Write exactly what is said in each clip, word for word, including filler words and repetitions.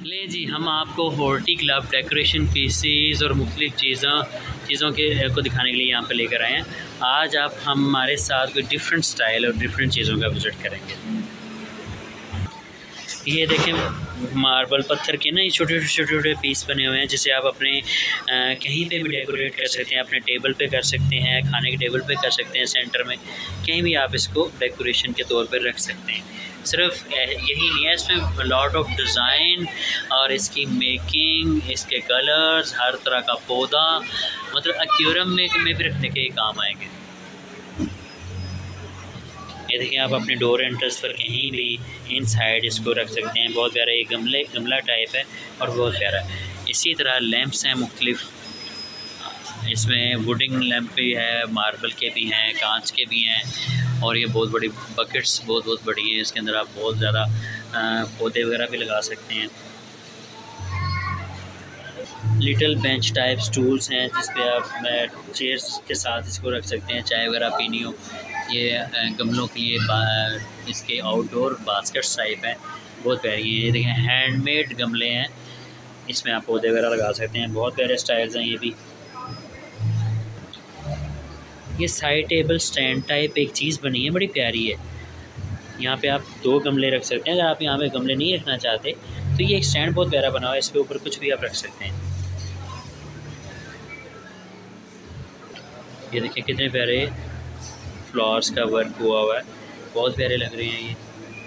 ले जी, हम आपको हॉर्टी क्लब डेकोरेशन पीसीज और मुख्तलिफ़ चीज़ों चीज़ों के को दिखाने के लिए यहाँ पे लेकर आए हैं। आज आप हमारे साथ कोई डिफरेंट स्टाइल और डिफरेंट चीज़ों का विज़िट करेंगे। ये देखें, मार्बल पत्थर के ना ये छोटे छोटे छोटे छोटे पीस बने हुए हैं, जिसे आप अपने आ, कहीं पे भी डेकोरेट कर सकते हैं। अपने टेबल पे कर सकते हैं, खाने के टेबल पे कर सकते हैं, सेंटर में कहीं भी आप इसको डेकोरेशन के तौर पर रख सकते हैं। सिर्फ यही नहीं है, इसमें लॉट ऑफ डिज़ाइन और इसकी मेकिंग, इसके कलर्स, हर तरह का पौधा, मतलब एक्वेरियम में में भी रखने के काम आएंगे। ये देखिए, आप अपने डोर एंट्रेंस पर कहीं भी इन साइड इसको रख सकते हैं। बहुत प्यारा, ये गमले गमला टाइप है और बहुत प्यारा है। इसी तरह लैंप्स हैं मुख्तलिफ, इसमें वुडिंग लैंप भी है, मार्बल के भी हैं, कांच के भी हैं, और ये बहुत बड़ी बकेट्स बहुत बहुत बड़ी हैं। इसके अंदर आप बहुत ज़्यादा पौधे वगैरह भी लगा सकते हैं। लिटिल बेंच टाइप स्टूल्स हैं, जिस पे आप चेयर्स के साथ इसको रख सकते हैं, चाय वगैरह पीनी हो। ये गमलों के लिए इसके आउटडोर बास्केट्स टाइप हैं, बहुत प्यारी है। ये देखें, हैंडमेड गमले हैं, इसमें आप पौधे वगैरह लगा सकते हैं। बहुत प्यारे स्टाइल्स हैं ये भी। ये साइड टेबल स्टैंड टाइप एक चीज़ बनी है, बड़ी प्यारी है। यहाँ पे आप दो गमले रख सकते हैं। अगर आप यहाँ पे गमले नहीं रखना चाहते तो ये एक स्टैंड बहुत प्यारा बना हुआ है, इसके ऊपर कुछ भी आप रख सकते हैं। ये देखिए कितने प्यारे फ्लावर्स का वर्क हुआ हुआ है, बहुत प्यारे लग रहे हैं ये।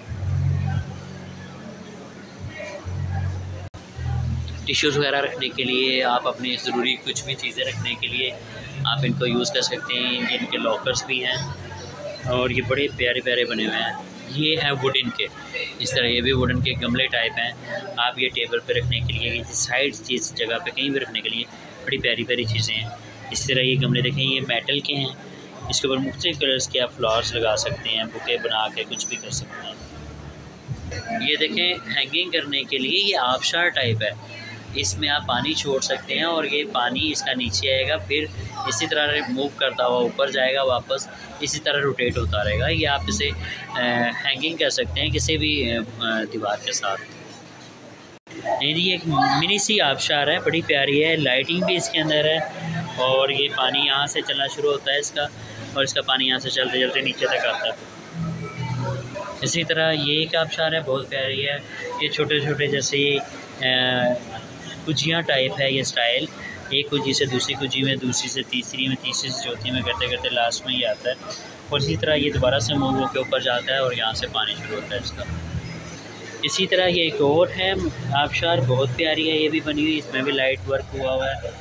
टिश्यूज़ वगैरह रखने के लिए, आप अपनी ज़रूरी कुछ भी चीज़ें रखने के लिए आप इनको यूज़ कर सकते हैं। इनके लॉकर्स भी हैं और ये बड़े प्यारे प्यारे बने हुए हैं। ये है वुडन के, इस तरह ये भी वुडन के गमले टाइप हैं। आप ये टेबल पे रखने के लिए, साइड चीज़ जगह पे कहीं भी रखने के लिए बड़ी प्यारी प्यारी चीज़ें हैं। इस तरह ये गमले देखें, ये मेटल के हैं, इसके ऊपर मुख्तलिफ कलर्स के आप फ्लावर्स लगा सकते हैं, बुके बना के कुछ भी कर सकते हैं। ये देखें, हैंगिंग करने के लिए ये आबशार टाइप है, इसमें आप पानी छोड़ सकते हैं और ये पानी इसका नीचे आएगा, फिर इसी तरह मूव करता हुआ ऊपर जाएगा, वापस इसी तरह रोटेट होता रहेगा। ये आप इसे हैंगिंग कर सकते हैं किसी भी दीवार के साथ। ये एक मिनी सी आबशार है, बड़ी प्यारी है, लाइटिंग भी इसके अंदर है, और ये पानी यहाँ से चलना शुरू होता है इसका, और इसका पानी यहाँ से चलते चलते नीचे तक आता है। इसी तरह ये एक आबशार है, बहुत प्यारी है। ये छोटे छोटे जैसे कुजियाँ टाइप है ये स्टाइल, एक कुजी से दूसरी कुजी में, दूसरी से तीसरी में, तीसरी से चौथी में करते करते लास्ट में ये आता है। और इसी तरह ये दोबारा से मूव होकर ऊपर जाता है और यहाँ से पानी शुरू होता है इसका। इसी तरह ये एक और है आबशार, बहुत प्यारी है, ये भी बनी हुई, इसमें भी लाइट वर्क हुआ हुआ है,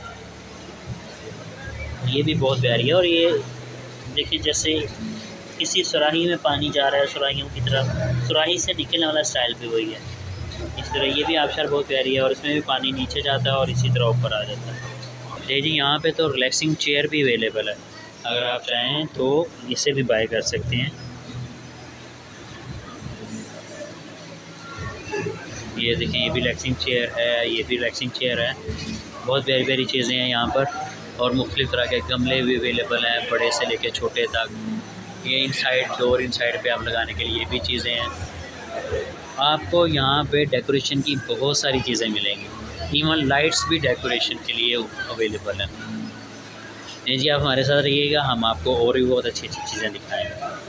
ये भी बहुत प्यारी है। और ये देखिए, जैसे किसी सुराही में पानी जा रहा है, सुराहियों की तरह, सुराही से निकलने वाला स्टाइल भी वही है। इस तरह ये भी आबशार बहुत प्यारी है, और इसमें भी पानी नीचे जाता है और इसी तरह ऊपर आ जाता है। ले जी, यहाँ पे तो रिलैक्सिंग चेयर भी अवेलेबल है, अगर आप चाहें तो इसे भी बाय कर सकते हैं। ये देखिए, ये भी रिलैक्सिंग चेयर है, ये भी रिलैक्सिंग चेयर है, बहुत प्यारी प्यारी चीज़ें हैं यहाँ पर। और मुख्तलिफ़ तरह के गमले भी अवेलेबल हैं, बड़े से लेके छोटे तक। ये इनसाइड डोर इनसाइड पे आप लगाने के लिए भी चीज़ें हैं। आपको यहाँ पे डेकोरेशन की बहुत सारी चीज़ें मिलेंगी, इवन लाइट्स भी डेकोरेशन के लिए अवेलेबल हैं। जी, आप हमारे साथ रहिएगा, हम आपको और भी बहुत अच्छी अच्छी चीज़ें दिखाएंगे।